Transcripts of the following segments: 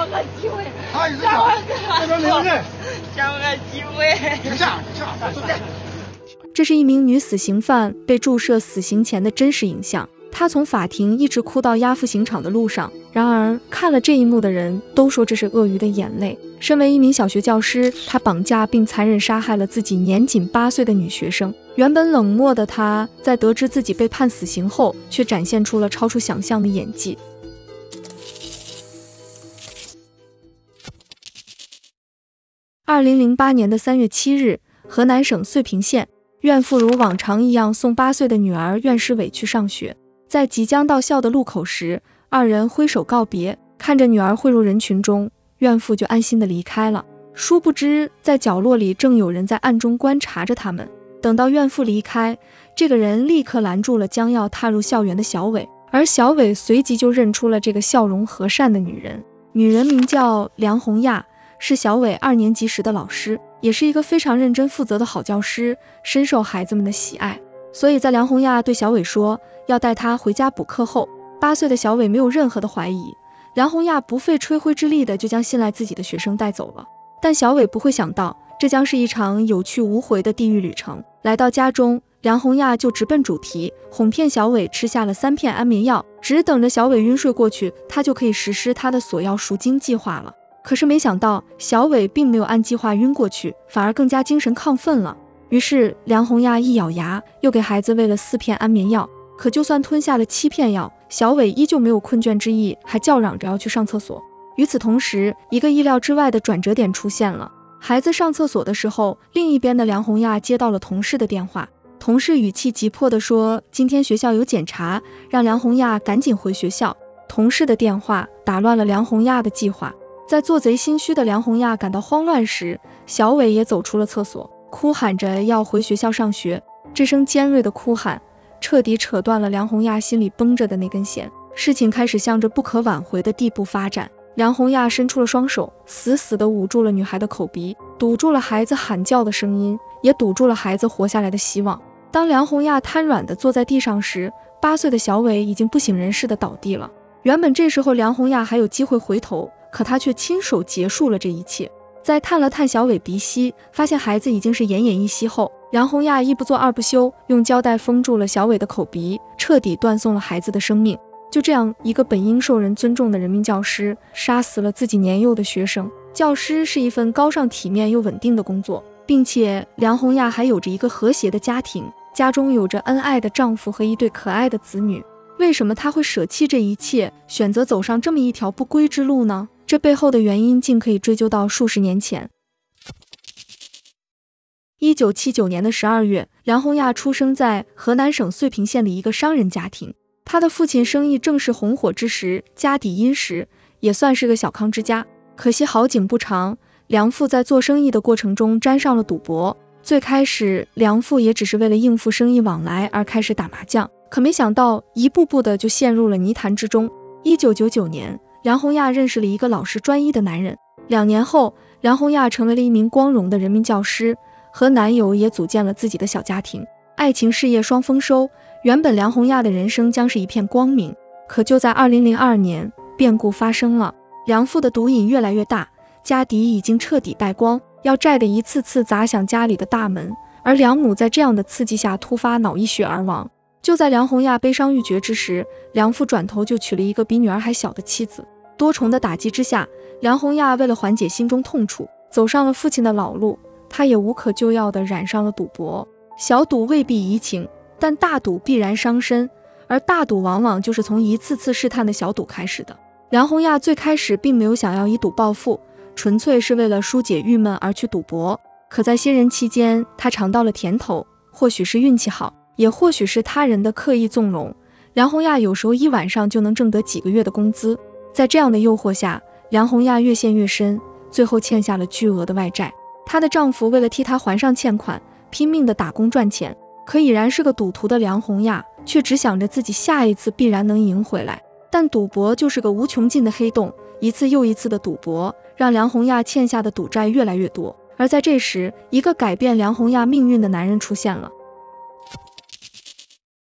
个机会， 他一直叫，这边没有人， 给我个机会。 就这样，走这。 这是一名女死刑犯被注射死刑前的真实影像。她从法庭一直哭到押赴刑场的路上。然而，看了这一幕的人都说这是鳄鱼的眼泪。身为一名小学教师，她绑架并残忍杀害了自己年仅8岁的女学生。原本冷漠的她，在得知自己被判死刑后，却展现出了超出想象的演技。2008年3月7日，河南省遂平县，怨妇如往常一样送8岁的女儿苑诗伟去上学。在即将到校的路口时，二人挥手告别，看着女儿汇入人群中，怨妇就安心地离开了。殊不知，在角落里正有人在暗中观察着他们。等到怨妇离开，这个人立刻拦住了将要踏入校园的小伟，而小伟随即就认出了这个笑容和善的女人。女人名叫梁红亚，是小伟2年级时的老师，也是一个非常认真负责的好教师，深受孩子们的喜爱。所以在梁红亚对小伟说要带他回家补课后，8岁的小伟没有任何的怀疑，梁红亚不费吹灰之力的就将信赖自己的学生带走了。但小伟不会想到，这将是一场有去无回的地狱旅程。来到家中，梁红亚就直奔主题，哄骗小伟吃下了3片安眠药，只等着小伟晕睡过去，他就可以实施他的索要赎金计划了。可是没想到，小伟并没有按计划晕过去，反而更加精神亢奋了。于是梁红亚一咬牙，又给孩子喂了4片安眠药。可就算吞下了7片药，小伟依旧没有困倦之意，还叫嚷着要去上厕所。与此同时，一个意料之外的转折点出现了。孩子上厕所的时候，另一边的梁红亚接到了同事的电话，同事语气急迫地说今天学校有检查，让梁红亚赶紧回学校。同事的电话打乱了梁红亚的计划。在做贼心虚的梁红亚感到慌乱时，小伟也走出了厕所，哭喊着要回学校上学。这声尖锐的哭喊彻底扯断了梁红亚心里绷着的那根弦，事情开始向着不可挽回的地步发展。梁红亚伸出了双手，死死地捂住了女孩的口鼻，堵住了孩子喊叫的声音，也堵住了孩子活下来的希望。当梁红亚瘫软地坐在地上时，8岁的小伟已经不省人事地倒地了。原本这时候梁红亚还有机会回头，可她却亲手结束了这一切。在探了探小伟鼻息，发现孩子已经是奄奄一息后，梁红亚一不做二不休，用胶带封住了小伟的口鼻，彻底断送了孩子的生命。就这样，一个本应受人尊重的人民教师，杀死了自己年幼的学生。教师是一份高尚体面又稳定的工作，并且梁红亚还有着一个和谐的家庭，家中有着恩爱的丈夫和一对可爱的子女。为什么她会舍弃这一切，选择走上这么一条不归之路呢？这背后的原因竟可以追究到数十年前。1979年12月，梁红亚出生在河南省遂平县的一个商人家庭。他的父亲生意正是红火之时，家底殷实，也算是个小康之家。可惜好景不长，梁父在做生意的过程中沾上了赌博。最开始，梁父也只是为了应付生意往来而开始打麻将，可没想到一步步的就陷入了泥潭之中。1999年，梁红亚认识了一个老实专一的男人。2年后，梁红亚成为了一名光荣的人民教师，和男友也组建了自己的小家庭，爱情事业双丰收。原本梁红亚的人生将是一片光明，可就在2002年，变故发生了。梁父的毒瘾越来越大，家底已经彻底败光，要债的一次次砸响家里的大门，而梁母在这样的刺激下突发脑溢血而亡。就在梁红亚悲伤欲绝之时，梁父转头就娶了一个比女儿还小的妻子。多重的打击之下，梁红亚为了缓解心中痛楚，走上了父亲的老路，她也无可救药地染上了赌博。小赌未必怡情，但大赌必然伤身，而大赌往往就是从一次次试探的小赌开始的。梁红亚最开始并没有想要以赌暴富，纯粹是为了疏解郁闷而去赌博。可在新人期间，她尝到了甜头，或许是运气好，也或许是他人的刻意纵容，梁红亚有时候一晚上就能挣得几个月的工资。在这样的诱惑下，梁红亚越陷越深，最后欠下了巨额的外债。她的丈夫为了替她还上欠款，拼命的打工赚钱。可已然是个赌徒的梁红亚，却只想着自己下一次必然能赢回来。但赌博就是个无穷尽的黑洞，一次又一次的赌博，让梁红亚欠下的赌债越来越多。而在这时，一个改变梁红亚命运的男人出现了。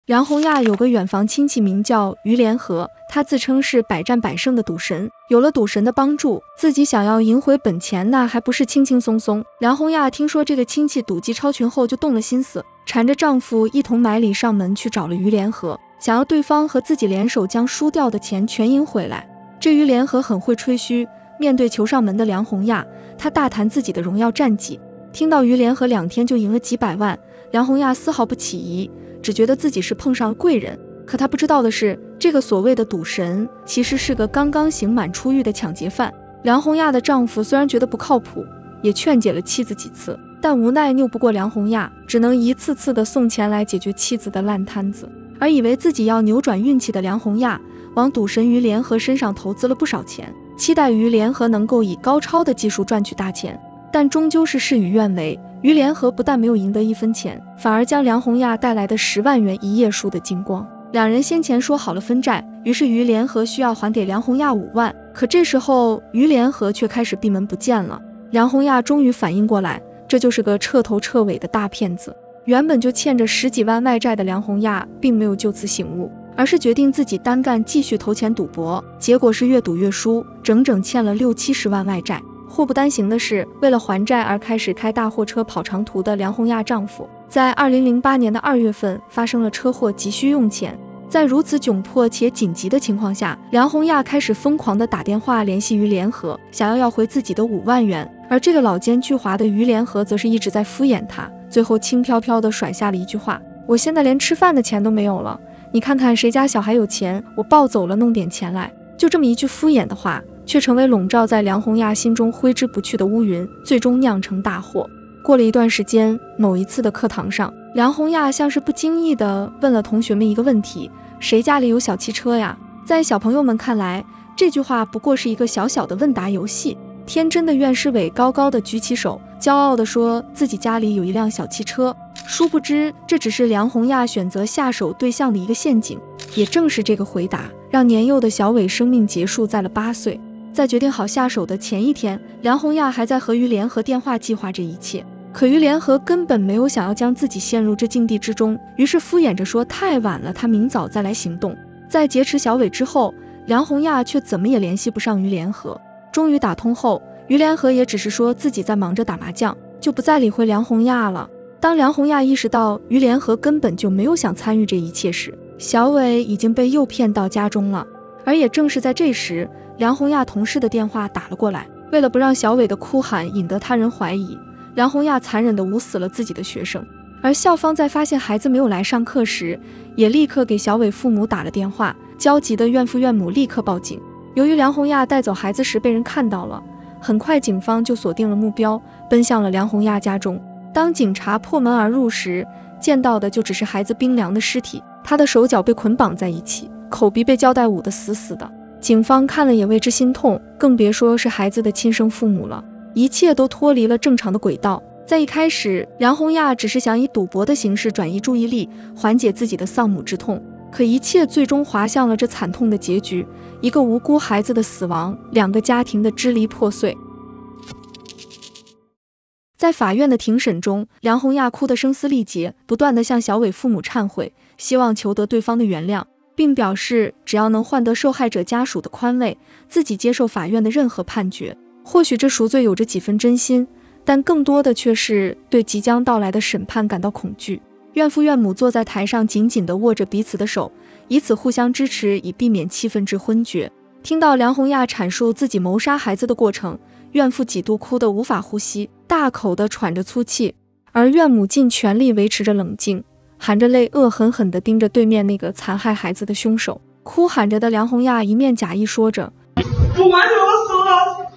梁红亚有个远房亲戚名叫于连河，他自称是百战百胜的赌神，有了赌神的帮助，自己想要赢回本钱那还不是轻轻松松。梁红亚听说这个亲戚赌技超群后，就动了心思，缠着丈夫一同买礼上门去找了于连河，想要对方和自己联手将输掉的钱全赢回来。这于连河很会吹嘘，面对求上门的梁红亚，他大谈自己的荣耀战绩。听到于连河2天就赢了几百万，梁红亚丝毫不起疑，只觉得自己是碰上了贵人。可她不知道的是，这个所谓的赌神其实是个刚刚刑满出狱的抢劫犯。梁红亚的丈夫虽然觉得不靠谱，也劝解了妻子几次，但无奈拗不过梁红亚，只能一次次的送钱来解决妻子的烂摊子。而以为自己要扭转运气的梁红亚，往赌神于连河身上投资了不少钱，期待于连河能够以高超的技术赚取大钱。但终究是事与愿违，于连河不但没有赢得1分钱，反而将梁红亚带来的10万元一夜输得精光。两人先前说好了分债，于是于连河需要还给梁红亚5万，可这时候于连河却开始闭门不见了。梁红亚终于反应过来，这就是个彻头彻尾的大骗子。原本就欠着10几万外债的梁红亚并没有就此醒悟，而是决定自己单干继续投钱赌博，结果是越赌越输，整整欠了60、70万外债。祸不单行的是，为了还债而开始开大货车跑长途的梁红亚丈夫，在2008年的2月份发生了车祸，急需用钱。在如此窘迫且紧急的情况下，梁红亚开始疯狂地打电话联系于连河，想要回自己的5万元。而这个老奸巨猾的于连河则是一直在敷衍他，最后轻飘飘地甩下了一句话：我现在连吃饭的钱都没有了，你看看谁家小孩有钱，我抱走了弄点钱来。就这么一句敷衍的话，却成为笼罩在梁红亚心中挥之不去的乌云，最终酿成大祸。过了一段时间，某一次的课堂上，梁红亚像是不经意地问了同学们一个问题：谁家里有小汽车呀？在小朋友们看来，这句话不过是一个小小的问答游戏。天真的苑诗伟高高地举起手，骄傲地说自己家里有一辆小汽车。殊不知，这只是梁红亚选择下手对象的一个陷阱。也正是这个回答，让年幼的小伟生命结束在了8岁。在决定好下手的前一天，梁红亚还在和于连河电话计划这一切。可于连河根本没有想要将自己陷入这境地之中，于是敷衍着说太晚了，他明早再来行动。在劫持小伟之后，梁红亚却怎么也联系不上于连河。终于打通后，于连河也只是说自己在忙着打麻将，就不再理会梁红亚了。当梁红亚意识到于连河根本就没有想参与这一切时，小伟已经被诱骗到家中了。而也正是在这时，梁红亚同事的电话打了过来。为了不让小伟的哭喊引得他人怀疑，梁红亚残忍地捂死了自己的学生。而校方在发现孩子没有来上课时，也立刻给小伟父母打了电话，焦急的怨父怨母立刻报警。由于梁红亚带走孩子时被人看到了，很快警方就锁定了目标，奔向了梁红亚家中。当警察破门而入时，见到的就只是孩子冰凉的尸体，他的手脚被捆绑在一起，口鼻被胶带捂得死死的。警方看了也为之心痛，更别说是孩子的亲生父母了。一切都脱离了正常的轨道。在一开始，梁红亚只是想以赌博的形式转移注意力，缓解自己的丧母之痛，可一切最终滑向了这惨痛的结局：一个无辜孩子的死亡，2个家庭的支离破碎。在法院的庭审中，梁红亚哭得声嘶力竭，不断地向小伟父母忏悔，希望求得对方的原谅，并表示只要能换得受害者家属的宽慰，自己接受法院的任何判决。或许这赎罪有着几分真心，但更多的却是对即将到来的审判感到恐惧。怨父怨母坐在台上，紧紧地握着彼此的手，以此互相支持，以避免气氛至昏厥。听到梁红亚阐述自己谋杀孩子的过程，怨父几度哭得无法呼吸，大口地喘着粗气，而怨母尽全力维持着冷静，含着泪恶狠狠地盯着对面那个残害孩子的凶手。哭喊着的梁红亚一面假意说着不管是我受到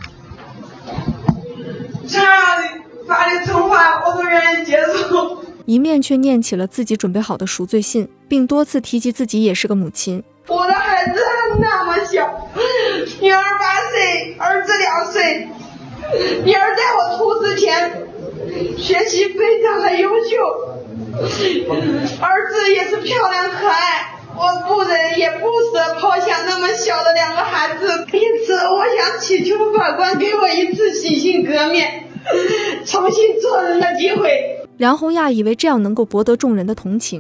想要的法律惩罚，我都愿意接受， 一面却念起了自己准备好的赎罪信，并多次提及自己也是个母亲。 我的孩子还那么小，女儿8岁，儿子2岁。女儿在我出事前学习非常的优秀，儿子也是漂亮可爱，我不忍也不舍抛下那么小的2个孩子，因此我想祈求法官给我一次洗心革面，重新做人的机会。 梁红亚以为这样能够博得众人的同情，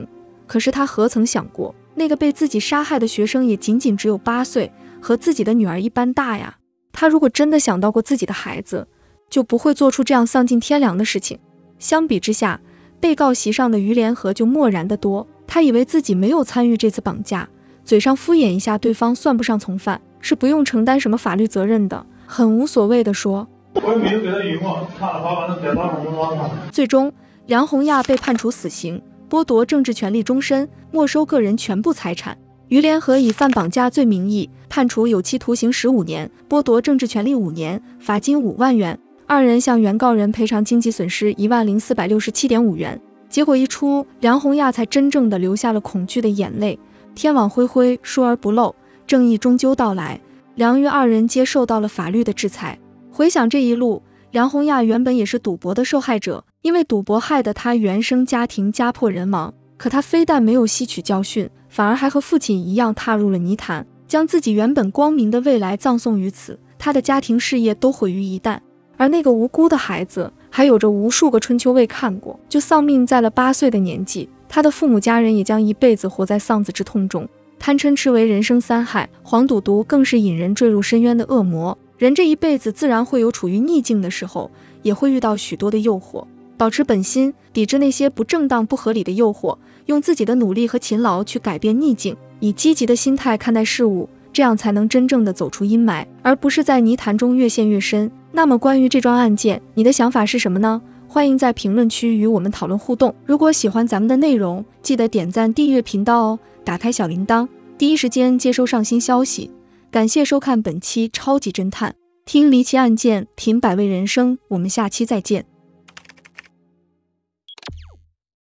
可是他何曾想过，那个被自己杀害的学生也仅仅只有8岁，和自己的女儿一般大呀。他如果真的想到过自己的孩子，就不会做出这样丧尽天良的事情。相比之下，被告席上的于连河就漠然得多。他以为自己没有参与这次绑架，嘴上敷衍一下对方算不上从犯，是不用承担什么法律责任的，很无所谓地说。 我也没有给他疑惑，看了罚款的检查什么。 最终，梁红亚被判处死刑，剥夺政治权利终身，没收个人全部财产。于连河以犯绑架罪名义判处有期徒刑15年，剥夺政治权利5年，罚金5万元。二人向原告人赔偿经济损失10467.5元。结果一出，梁红亚才真正的流下了恐惧的眼泪。天网恢恢，疏而不漏，正义终究到来，梁于二人皆受到了法律的制裁。回想这一路，梁红亚原本也是赌博的受害者，因为赌博害得他原生家庭家破人亡。可他非但没有吸取教训，反而还和父亲一样踏入了泥潭，将自己原本光明的未来葬送于此，他的家庭事业都毁于一旦。而那个无辜的孩子还有着无数个春秋未看过，就丧命在了8岁的年纪。他的父母家人也将一辈子活在丧子之痛中。贪嗔痴为人生3害，黄赌毒更是引人坠入深渊的恶魔。人这一辈子自然会有处于逆境的时候，也会遇到许多的诱惑。保持本心，抵制那些不正当不合理的诱惑，用自己的努力和勤劳去改变逆境，以积极的心态看待事物，这样才能真正的走出阴霾，而不是在泥潭中越陷越深。那么关于这桩案件，你的想法是什么呢？欢迎在评论区与我们讨论互动。如果喜欢咱们的内容，记得点赞订阅频道哦，打开小铃铛，第一时间接收上新消息。感谢收看本期超级侦探，听离奇案件，品百味人生，我们下期再见。